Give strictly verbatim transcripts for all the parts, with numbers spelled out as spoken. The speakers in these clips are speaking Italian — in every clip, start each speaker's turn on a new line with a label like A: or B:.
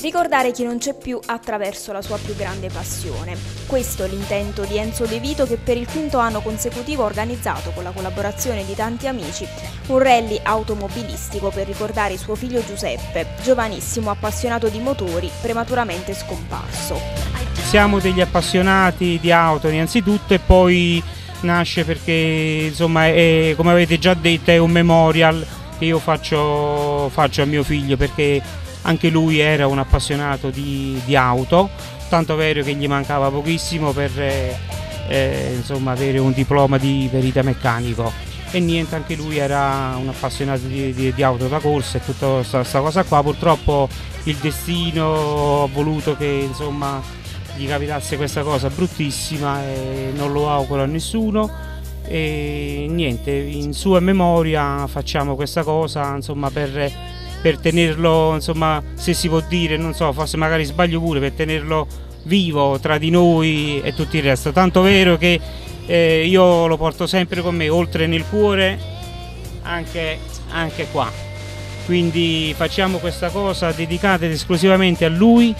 A: Ricordare chi non c'è più attraverso la sua più grande passione. Questo è l'intento di Enzo De Vito, che per il quinto anno consecutivo ha organizzato, con la collaborazione di tanti amici, un rally automobilistico per ricordare suo figlio Giuseppe, giovanissimo appassionato di motori, prematuramente scomparso.
B: Siamo degli appassionati di auto innanzitutto, e poi nasce perché, insomma, è, come avete già detto, è un memorial che io faccio, faccio a mio figlio, perché anche lui era un appassionato di, di auto, tanto vero che gli mancava pochissimo per eh, eh, insomma, avere un diploma di perito meccanico, e niente, anche lui era un appassionato di, di, di auto da corsa e tutta questa cosa qua. Purtroppo il destino ha voluto che, insomma, gli capitasse questa cosa bruttissima, e non lo auguro a nessuno, e niente, in sua memoria facciamo questa cosa, insomma, per per tenerlo, insomma, se si può dire, non so, forse magari sbaglio pure, per tenerlo vivo tra di noi e tutto il resto. Tanto vero che eh, io lo porto sempre con me, oltre nel cuore, anche, anche qua. Quindi facciamo questa cosa dedicata esclusivamente a lui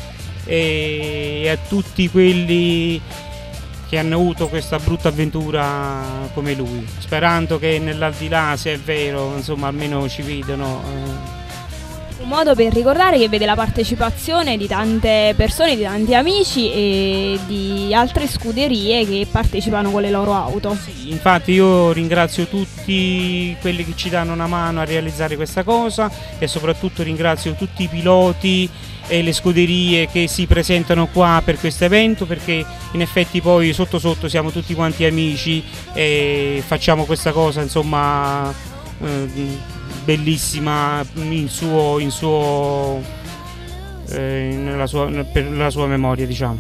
B: e a tutti quelli che hanno avuto questa brutta avventura come lui, sperando che nell'aldilà, se è vero, insomma, almeno ci vedono. Eh,
A: Un modo per ricordare che vede la partecipazione di tante persone, di tanti amici e di altre scuderie che partecipano con le loro auto.
B: Sì, infatti io ringrazio tutti quelli che ci danno una mano a realizzare questa cosa, e soprattutto ringrazio tutti i piloti e le scuderie che si presentano qua per questo evento, perché in effetti poi sotto sotto siamo tutti quanti amici e facciamo questa cosa, insomma, eh, bellissima in suo, in suo eh, nella sua, per la sua memoria, diciamo.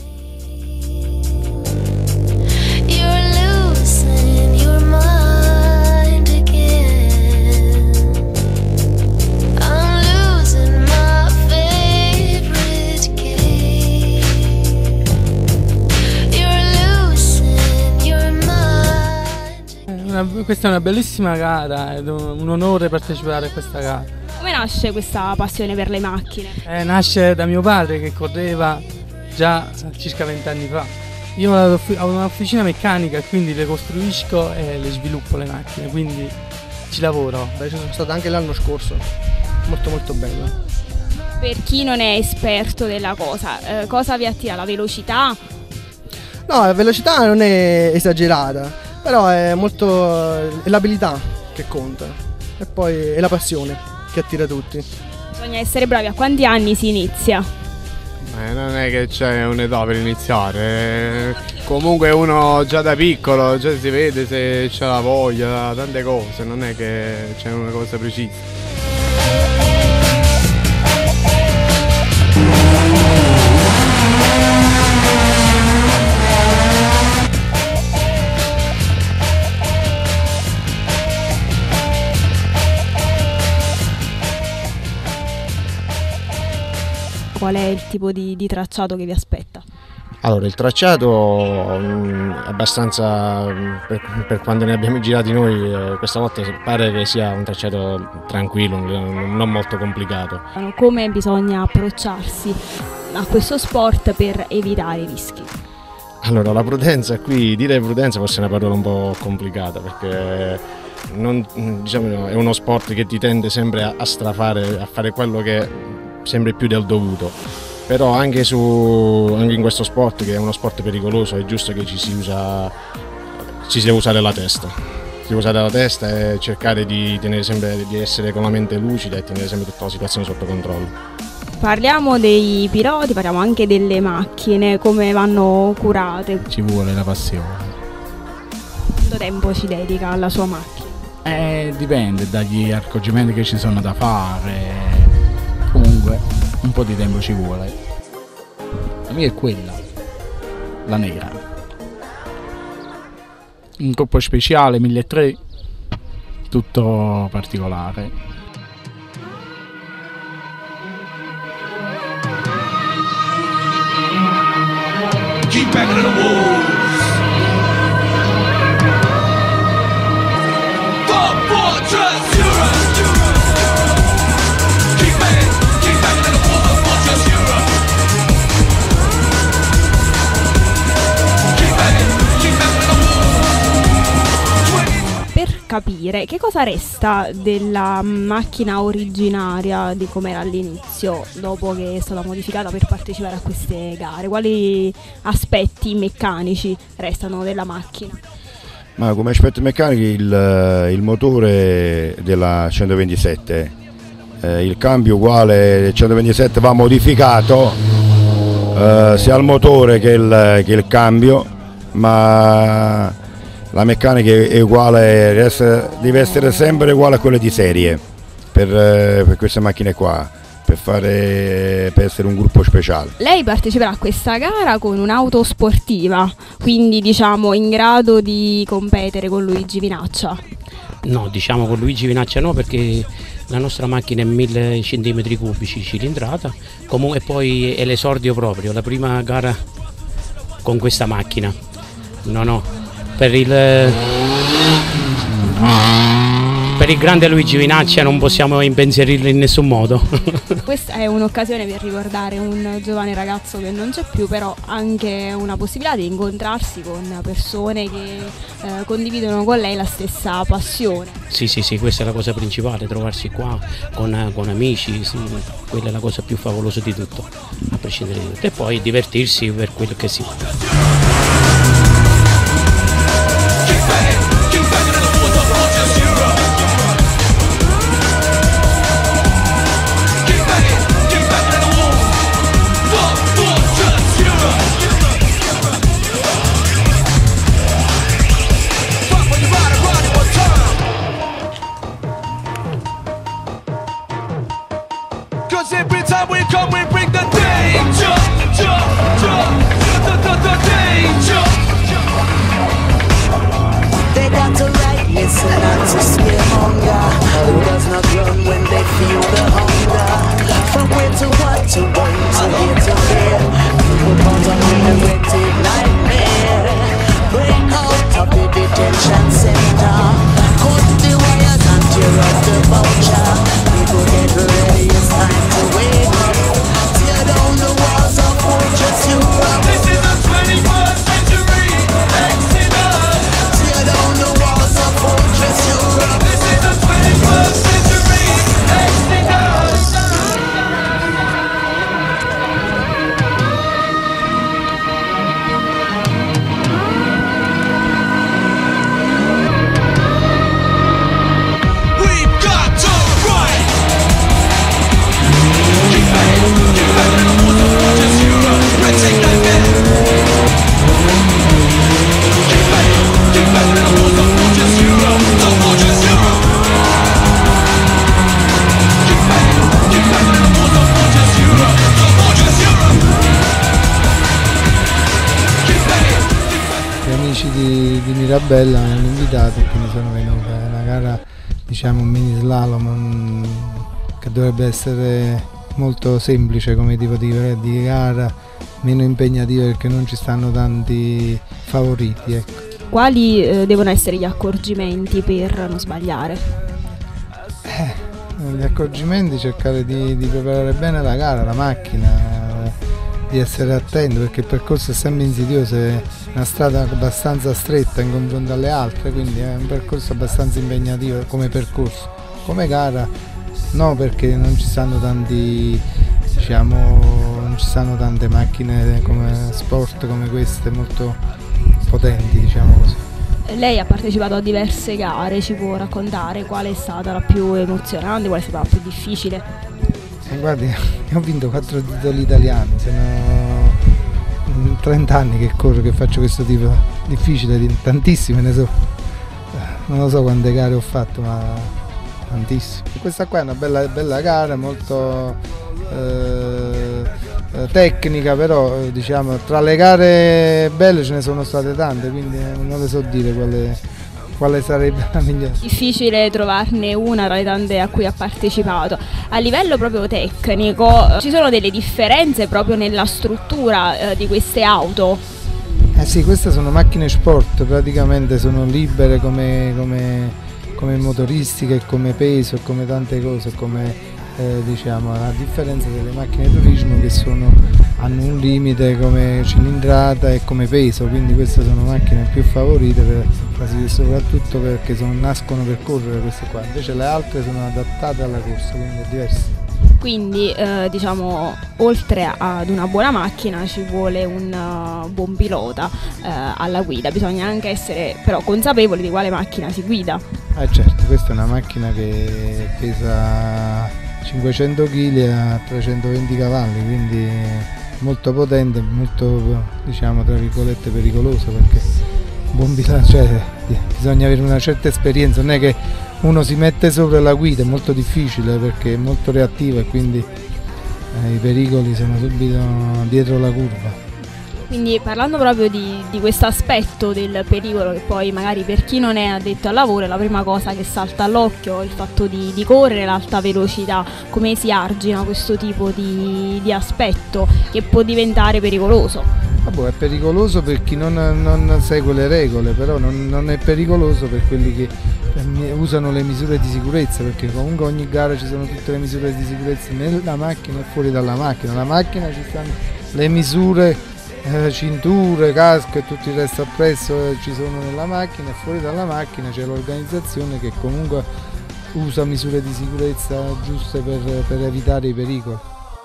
C: Questa è una bellissima gara ed è un onore partecipare a questa gara.
A: Come nasce questa passione per le macchine?
C: Eh, nasce da mio padre, che correva già circa vent'anni fa. Io ho un'officina meccanica, quindi le costruisco e le sviluppo le macchine, quindi ci lavoro.
D: Beh, ci sono stato anche l'anno scorso, molto molto bello.
A: Per chi non è esperto della cosa, eh, cosa vi attira? La velocità?
D: No, la velocità non è esagerata, però è molto è l'abilità che conta, e poi è la passione che attira tutti.
A: Bisogna essere bravi. A quanti anni si inizia?
E: Eh, non è che c'è un'età per iniziare, comunque uno già da piccolo già si vede se c'è la voglia, tante cose, non è che c'è una cosa precisa.
A: Qual è il tipo di, di tracciato che vi aspetta?
F: Allora, il tracciato mh, è abbastanza, mh, per, per quando ne abbiamo girati noi, eh, questa volta pare che sia un tracciato tranquillo, non molto complicato.
A: Come bisogna approcciarsi a questo sport per evitare i rischi?
F: Allora, la prudenza, qui dire prudenza forse è una parola un po' complicata, perché non, diciamo, è uno sport che ti tende sempre a, a strafare, a fare quello che sempre più del dovuto, però anche, su, anche in questo sport, che è uno sport pericoloso, è giusto che ci si usa, ci si deve usare la testa, si deve usare la testa e cercare di, tenere sempre, di essere con la mente lucida e tenere sempre tutta la situazione sotto controllo.
A: Parliamo dei piloti, parliamo anche delle macchine, come vanno curate.
G: Ci vuole la passione.
A: Quanto tempo ci dedica alla sua macchina?
G: Eh, dipende dagli accorgimenti che ci sono da fare. Comunque un po' di tempo ci vuole. La mia è quella, la nera. Un corpo speciale milletrecento, tutto particolare.
H: Keep back to the wolves. Four fortress, Europe. Keep back, keep back to the wolves. Fortress,
I: capire che cosa resta della macchina originaria di come era all'inizio, dopo che è stata modificata per partecipare a queste gare. Quali aspetti meccanici restano della macchina?
J: Ma come aspetti meccanici il, il motore della centoventisette, eh, il cambio uguale del centoventisette va modificato eh, sia il motore che il, che il cambio, ma la meccanica è uguale, deve essere sempre uguale a quella di serie per, per queste macchine qua, per, fare, per essere un gruppo speciale.
I: Lei parteciperà a questa gara con un'auto sportiva, quindi diciamo in grado di competere con Luigi Vinaccia?
K: No, diciamo con Luigi Vinaccia no, perché la nostra macchina è mille centimetri cubici cilindrata, comunque poi è l'esordio proprio, la prima gara con questa macchina. No, no, per il, per il grande Luigi Vinaccia non possiamo impensierirlo in nessun modo.
I: Questa è un'occasione per ricordare un giovane ragazzo che non c'è più, però anche una possibilità di incontrarsi con persone che eh, condividono con lei la stessa passione.
K: Sì, sì, sì, questa è la cosa principale, trovarsi qua con, con amici, sì, quella è la cosa più favolosa di tutto, a prescindere di tutto, e poi divertirsi per quello che si può.
L: Di, di Mirabella mi hanno invitato e quindi sono venuto. È una gara, diciamo, un mini slalom um, che dovrebbe essere molto semplice come tipo di, di gara, meno impegnativa perché non ci stanno tanti favoriti, ecco.
I: Quali eh, devono essere gli accorgimenti per non sbagliare?
L: Eh, gli accorgimenti, cercare di, di preparare bene la gara, la macchina, di essere attento perché il percorso è sempre insidioso, è una strada abbastanza stretta in confronto alle altre, quindi è un percorso abbastanza impegnativo come percorso. Come gara no, perché non ci stanno tanti, diciamo, non ci stanno tante macchine come sport come queste molto potenti, diciamo così.
I: Lei ha partecipato a diverse gare, ci può raccontare qual è stata la più emozionante, qual è stata la più difficile?
L: Eh, guardi, ho vinto quattro titoli italiani, sono trenta anni che corro, che faccio questo tipo difficile, tantissime ne so, non lo so quante gare ho fatto, ma tantissime. Questa qua è una bella, bella gara, molto eh, tecnica, però diciamo tra le gare belle ce ne sono state tante, quindi non le so dire quale, quale sarebbe la migliore.
I: Difficile trovarne una tra le tante a cui ha partecipato. A livello proprio tecnico ci sono delle differenze proprio nella struttura eh, di queste auto?
L: Eh sì, queste sono macchine sport, praticamente sono libere come, come, come motoristica e come peso e come tante cose, come eh, diciamo, a differenza delle macchine turismo che sono, hanno un limite come cilindrata e come peso, quindi queste sono macchine più favorite per, soprattutto perché sono, nascono per correre queste qua, invece le altre sono adattate alla corsa, quindi è diverso.
I: Quindi eh, diciamo, oltre ad una buona macchina ci vuole un uh, buon pilota eh, alla guida, bisogna anche essere però consapevoli di quale macchina si guida.
L: Eh certo, questa è una macchina che pesa cinquecento chili a trecentoventi cavalli, quindi molto potente, molto, diciamo, tra virgolette pericoloso, perché buon pilota, cioè, bisogna avere una certa esperienza, non è che uno si mette sopra la guida, è molto difficile perché è molto reattiva e quindi eh, i pericoli sono subito dietro la curva.
I: Quindi parlando proprio di, di questo aspetto del pericolo, che poi magari per chi non è addetto al lavoro è la prima cosa che salta all'occhio, il fatto di, di correre, l'alta velocità, come si argina questo tipo di, di aspetto che può diventare pericoloso?
L: Vabbè, è pericoloso per chi non, non segue le regole, però non, non è pericoloso per quelli che usano le misure di sicurezza, perché comunque ogni gara ci sono tutte le misure di sicurezza nella macchina e fuori dalla macchina. Nella macchina ci stanno le misure, eh, cinture, casco e tutto il resto appresso, eh, ci sono nella macchina, e fuori dalla macchina c'è l'organizzazione che comunque usa misure di sicurezza giuste per, per evitare i pericoli.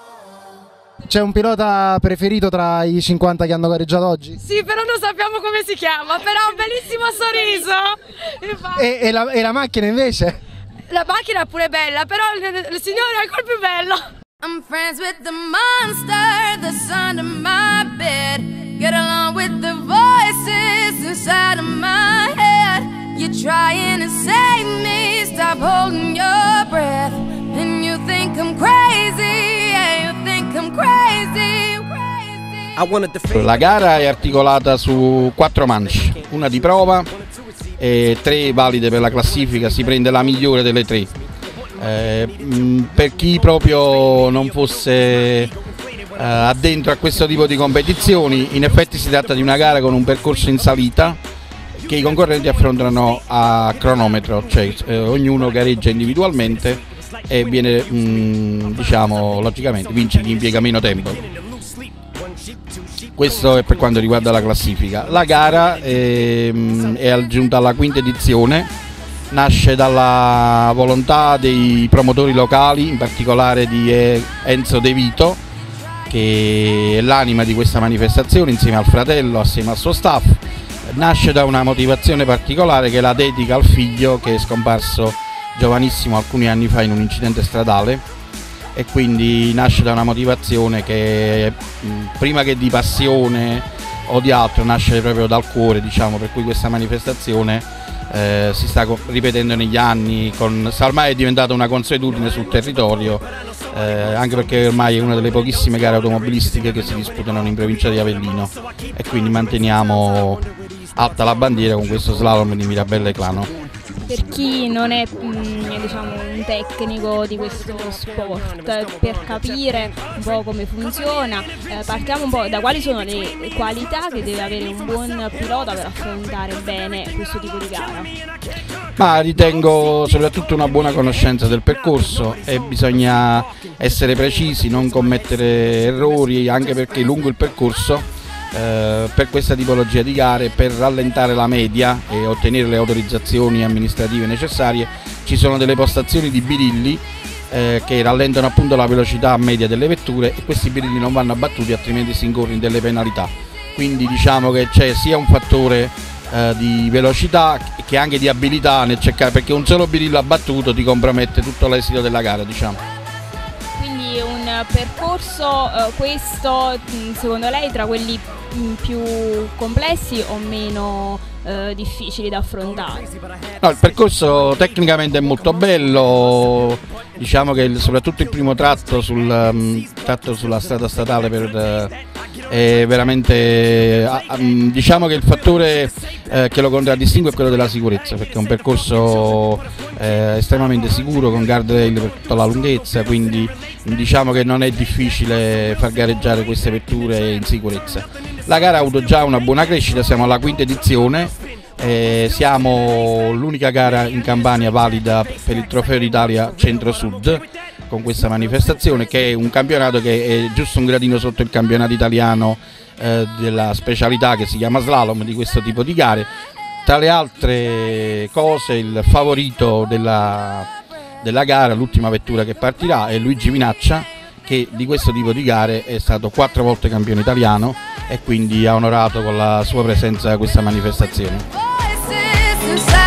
M: C'è un pilota preferito tra i cinquanta che hanno gareggiato oggi?
N: Sì, però non sappiamo come si chiama, però ha un bellissimo sorriso.
M: E, e, la, e la macchina invece?
N: La macchina è pure bella, però il, il signore è ancora più bello. I'm friends with the monster that's under my bed. Get along with the voices inside of my head. You're trying to save me, stop holding your breath. And you think I'm crazy, yeah, you think I'm crazy, crazy.
G: La gara è articolata su quattro manche, una di prova e tre valide per la classifica, si prende la migliore delle tre. Eh, per chi proprio non fosse eh, addentro a questo tipo di competizioni, in effetti si tratta di una gara con un percorso in salita che i concorrenti affrontano a cronometro, cioè eh, ognuno gareggia individualmente e viene, mh, diciamo, logicamente vince chi impiega meno tempo. Questo è per quanto riguarda la classifica. La gara è, mh, è giunta alla quinta edizione, nasce dalla volontà dei promotori locali, in particolare di Enzo De Vito, che è l'anima di questa manifestazione insieme al fratello, assieme al suo staff. Nasce da una motivazione particolare che la dedica al figlio, che è scomparso giovanissimo alcuni anni fa in un incidente stradale, e quindi nasce da una motivazione che prima che di passione o di altro nasce proprio dal cuore, diciamo, per cui questa manifestazione eh, si sta ripetendo negli anni, con, ormai è diventata una consuetudine sul territorio, eh, anche perché ormai è una delle pochissime gare automobilistiche che si disputano in provincia di Avellino, e quindi manteniamo alta la bandiera con questo slalom di Mirabelle Clano.
I: Per chi non è mh, diciamo, un tecnico di questo sport, per capire un po' come funziona, eh, partiamo un po' da quali sono le qualità che deve avere un buon pilota per affrontare bene questo tipo di gara.
G: Ma ritengo soprattutto una buona conoscenza del percorso, e bisogna essere precisi, non commettere errori, anche perché lungo il percorso Eh, per questa tipologia di gare, per rallentare la media e ottenere le autorizzazioni amministrative necessarie, ci sono delle postazioni di birilli eh, che rallentano appunto la velocità media delle vetture, e questi birilli non vanno abbattuti, altrimenti si incorre in delle penalità. Quindi diciamo che c'è sia un fattore eh, di velocità che anche di abilità nel cercare, perché un solo birillo abbattuto ti compromette tutto l'esito della gara, diciamo.
I: Quindi un percorso eh, questo, secondo lei, tra quelli più complessi o meno eh, difficili da affrontare?
G: No, il percorso tecnicamente è molto bello, diciamo che il, soprattutto il primo tratto, sul, um, tratto sulla strada statale per, uh, è veramente, uh, um, diciamo che il fattore uh, che lo contraddistingue è quello della sicurezza, perché è un percorso uh, estremamente sicuro, con guardrail per tutta la lunghezza, quindi diciamo che non è difficile far gareggiare queste vetture in sicurezza. La gara ha avuto già una buona crescita, siamo alla quinta edizione, eh, siamo l'unica gara in Campania valida per il Trofeo d'Italia Centro-Sud, con questa manifestazione, che è un campionato che è giusto un gradino sotto il campionato italiano eh, della specialità che si chiama slalom, di questo tipo di gare. Tra le altre cose, il favorito della, della gara, l'ultima vettura che partirà, è Luigi Minaccia, che di questo tipo di gare è stato quattro volte campione italiano e quindi ha onorato con la sua presenza questa manifestazione.